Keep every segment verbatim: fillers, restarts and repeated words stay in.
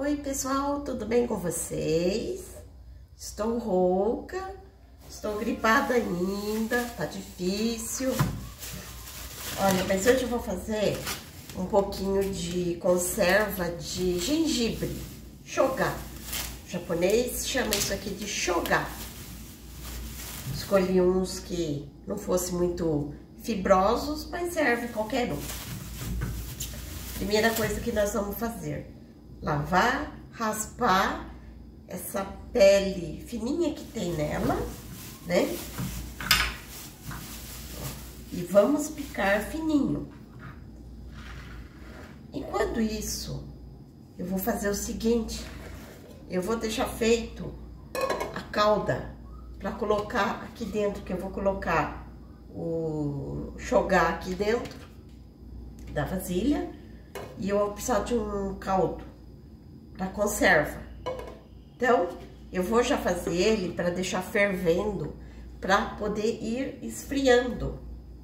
Oi pessoal, tudo bem com vocês? Estou rouca, estou gripada ainda, tá difícil. Olha, mas hoje eu vou fazer um pouquinho de conserva de gengibre, shoga. O japonês chama isso aqui de shoga. Escolhi uns que não fossem muito fibrosos, mas serve qualquer um. Primeira coisa que nós vamos fazer: lavar, raspar essa pele fininha que tem nela, né? E vamos picar fininho. Enquanto isso, eu vou fazer o seguinte: eu vou deixar feito a calda para colocar aqui dentro, que eu vou colocar o shoga aqui dentro da vasilha, e eu vou precisar de um caldo para conserva. Então, eu vou já fazer ele para deixar fervendo, para poder ir esfriando.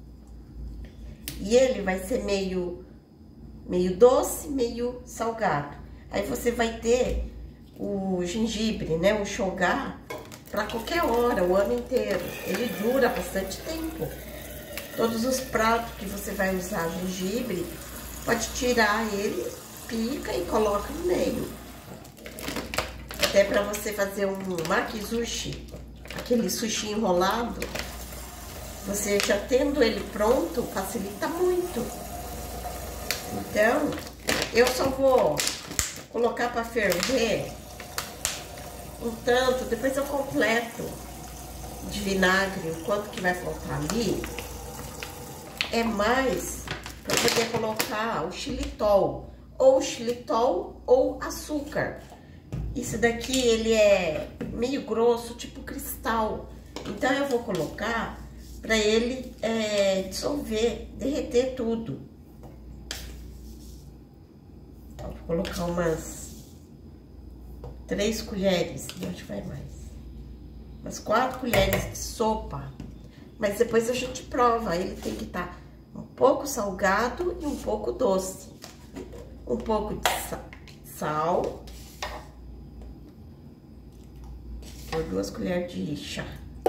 E ele vai ser meio, meio doce, meio salgado. Aí você vai ter o gengibre, né, o shoga, para qualquer hora, o ano inteiro. Ele dura bastante tempo. Todos os pratos que você vai usar gengibre, pode tirar ele, pica e coloca no meio. Até para você fazer um makizushi, aquele sushi enrolado, você já tendo ele pronto, facilita muito. Então, eu só vou colocar para ferver um tanto, depois eu completo de vinagre, o quanto que vai faltar ali. É mais para poder colocar o xilitol, ou xilitol ou açúcar. Isso daqui, ele é meio grosso, tipo cristal. Então, eu vou colocar para ele é, dissolver, derreter tudo. Então, vou colocar umas três colheres, acho que vai mais. Umas quatro colheres de sopa. Mas depois a gente prova, ele tem que estar um pouco salgado e um pouco doce. Um pouco de sal. Por duas colheres de chá.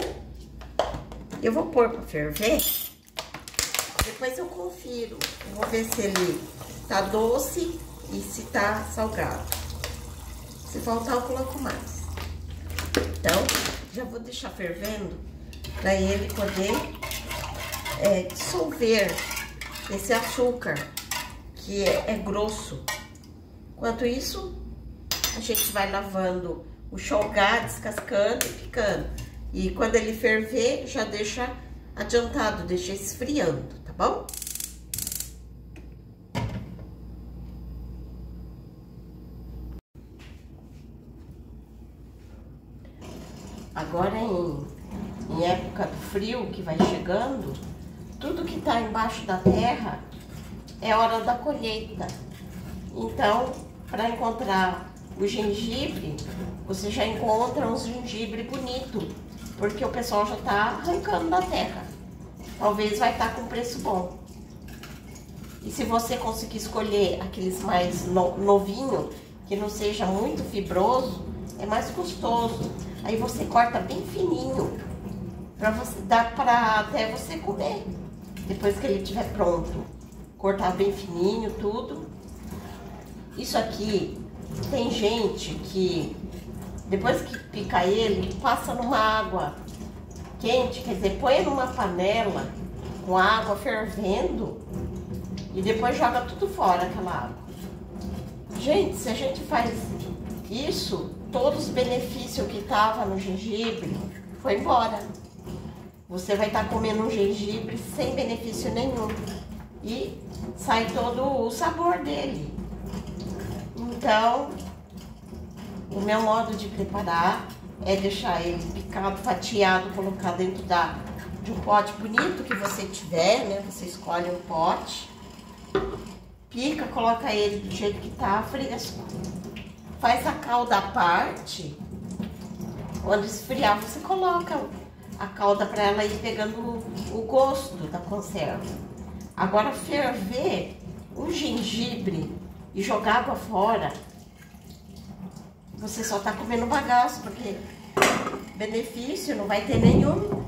Eu vou pôr para ferver. Depois eu confiro. Eu vou ver se ele tá doce e se tá salgado. Se faltar, eu coloco mais. Então, já vou deixar fervendo para ele poder é, dissolver esse açúcar, que é, é grosso. Enquanto isso, a gente vai lavando o shoga, descascando e picando. E quando ele ferver, já deixa adiantado, deixa esfriando, tá bom? Agora, em, em época do frio que vai chegando, tudo que tá embaixo da terra é hora da colheita. Então, para encontrar o gengibre, você já encontra um gengibre bonito, porque o pessoal já tá arrancando da terra. Talvez vai estar com preço bom. E se você conseguir escolher aqueles mais no, novinho, que não seja muito fibroso, é mais gostoso. Aí você corta bem fininho, para você dar para até você comer. Depois que ele estiver pronto, cortar bem fininho tudo. Isso aqui, tem gente que depois que pica ele, passa numa água quente, quer dizer, põe numa panela com água fervendo e depois joga tudo fora aquela água. Gente, se a gente faz isso, todos os benefícios que tava no gengibre foi embora. Você vai estar comendo um gengibre sem benefício nenhum e sai todo o sabor dele. Então, o meu modo de preparar é deixar ele picado, fatiado, colocar dentro da, de um pote bonito que você tiver, né? Você escolhe um pote, pica, coloca ele do jeito que tá, fresco. Faz a calda à parte. Quando esfriar, você coloca a calda para ela ir pegando o, o gosto da conserva. Agora, ferver o gengibre e jogar água fora você só tá comendo bagaço, porque benefício não vai ter nenhum.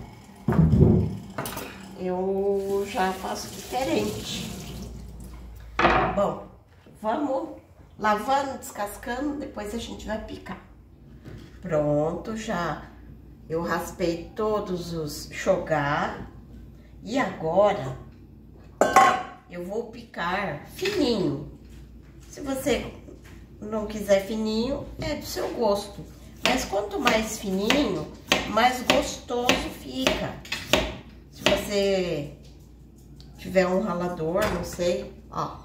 Eu já faço diferente. Bom, vamos lavando, descascando, depois a gente vai picar. Pronto, já eu raspei todos os shogar. E agora eu vou picar fininho. Se você não quiser fininho, é do seu gosto. Mas quanto mais fininho, mais gostoso fica. Se você tiver um ralador, não sei, ó.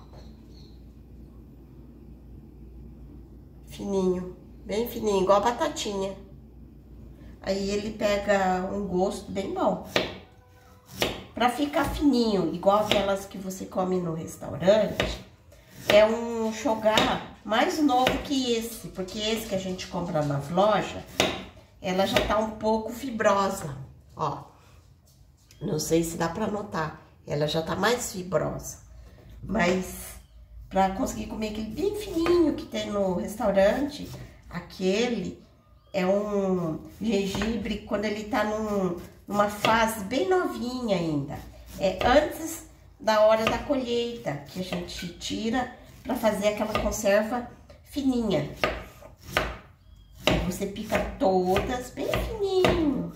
Fininho, bem fininho, igual a batatinha. Aí ele pega um gosto bem bom. Pra ficar fininho, igual aquelas que você come no restaurante, é um shogar mais novo que esse, porque esse que a gente compra na loja, ela já tá um pouco fibrosa, ó. Não sei se dá pra notar, ela já tá mais fibrosa. Mas pra conseguir comer aquele bem fininho que tem no restaurante, aquele é um gengibre quando ele tá num, numa fase bem novinha ainda. É antes da hora da colheita, que a gente tira para fazer aquela conserva fininha. Aí você pica todas bem fininho.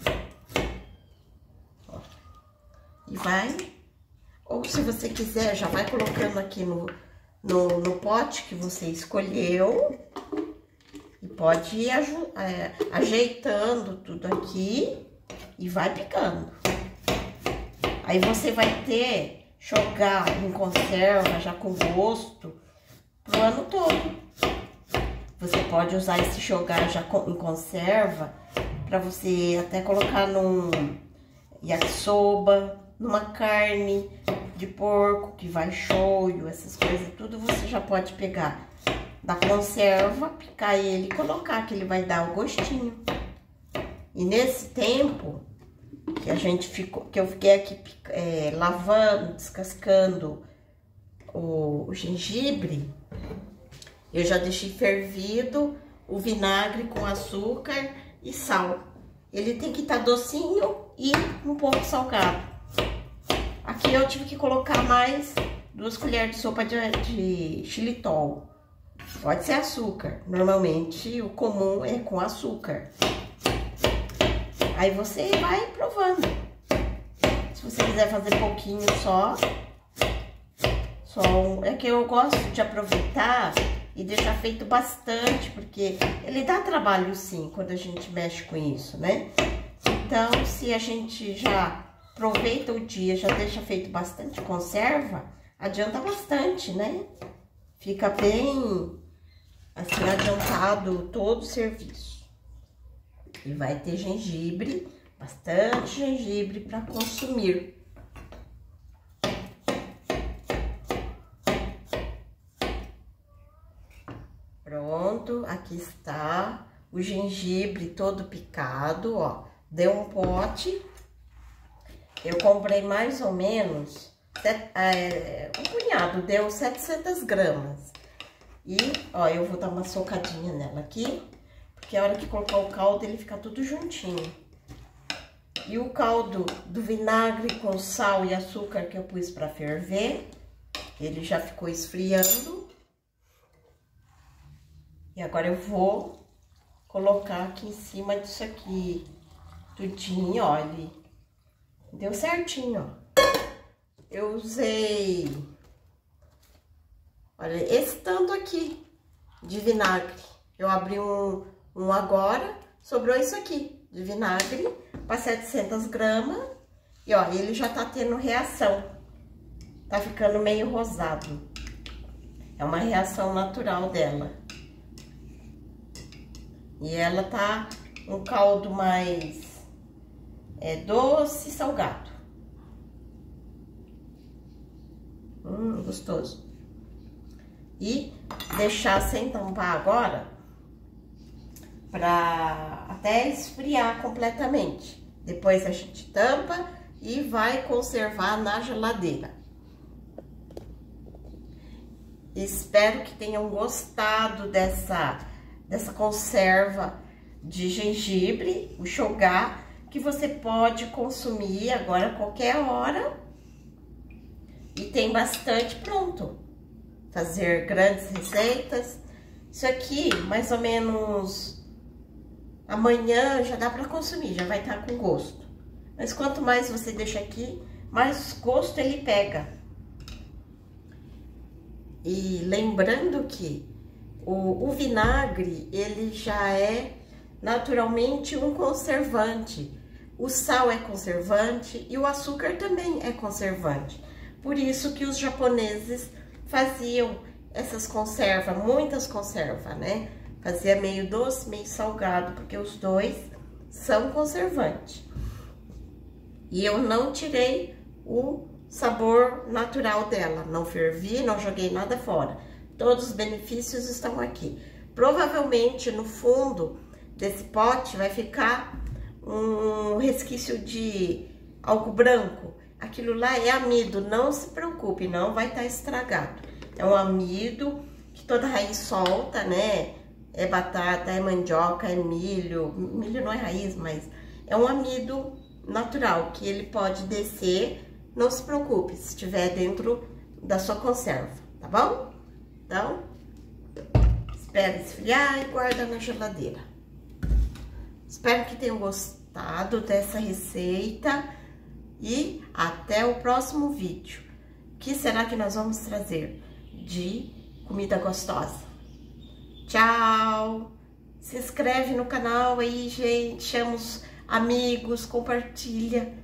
Ó. E vai, ou se você quiser, já vai colocando aqui no, no, no pote que você escolheu. E pode ir é, ajeitando tudo aqui e vai picando. Aí você vai ter shogar em conserva já com gosto pro ano todo. Você pode usar esse shogar já em conserva para você até colocar num yakisoba, numa carne de porco que vai shoyu, essas coisas tudo você já pode pegar da conserva, picar ele e colocar, que ele vai dar o gostinho. E nesse tempo que a gente ficou, que eu fiquei aqui é, lavando, descascando o, o gengibre, eu já deixei fervido o vinagre com açúcar e sal. Ele tem que estar tá docinho e um pouco salgado. Aqui eu tive que colocar mais duas colheres de sopa de, de xilitol. Pode ser açúcar, normalmente o comum é com açúcar. Aí você vai provando. Se você quiser fazer pouquinho só, só um, é que eu gosto de aproveitar e deixar feito bastante, porque ele dá trabalho sim, quando a gente mexe com isso, né? Então, se a gente já aproveita o dia, já deixa feito bastante conserva, adianta bastante, né? Fica bem, assim, adiantado todo o serviço. E vai ter gengibre, bastante gengibre para consumir. Pronto, aqui está o gengibre todo picado, ó. Deu um pote. Eu comprei mais ou menos é, um punhado, deu setecentas gramas. E, ó, eu vou dar uma socadinha nela aqui, porque a hora que colocar o caldo, ele fica tudo juntinho. E o caldo do vinagre com sal e açúcar que eu pus para ferver, ele já ficou esfriando. E agora eu vou colocar aqui em cima disso aqui, tudinho, ó, ele deu certinho, ó. Eu usei, olha, esse tanto aqui de vinagre. Eu abri um, um agora, sobrou isso aqui de vinagre para setecentas gramas. E ó, ele já tá tendo reação, tá ficando meio rosado. É uma reação natural dela. E ela tá um caldo mais é, doce e salgado. Hum, gostoso. E deixar sem tampar agora, pra até esfriar completamente. Depois a gente tampa e vai conservar na geladeira. Espero que tenham gostado dessa... dessa conserva de gengibre, o shogar, que você pode consumir agora a qualquer hora. E tem bastante pronto. Fazer grandes receitas. Isso aqui, mais ou menos, amanhã já dá para consumir, já vai estar com gosto. Mas quanto mais você deixa aqui, mais gosto ele pega. E lembrando que o, o vinagre, ele já é naturalmente um conservante. O sal é conservante e o açúcar também é conservante. Por isso que os japoneses faziam essas conservas, muitas conservas, né? Fazia meio doce, meio salgado, porque os dois são conservantes. E eu não tirei o sabor natural dela, não fervi, não joguei nada fora. Todos os benefícios estão aqui. Provavelmente no fundo desse pote vai ficar um resquício de algo branco. Aquilo lá é amido, não se preocupe, não vai estar estragado. É um amido que toda raiz solta, né? É batata, é mandioca, é milho. Milho não é raiz, mas é um amido natural que ele pode descer. Não se preocupe se estiver dentro da sua conserva, tá bom? Então, espera esfriar e guarda na geladeira. Espero que tenham gostado dessa receita e até o próximo vídeo. O que será que nós vamos trazer de comida gostosa? Tchau! Se inscreve no canal aí, gente, chama os amigos, compartilha.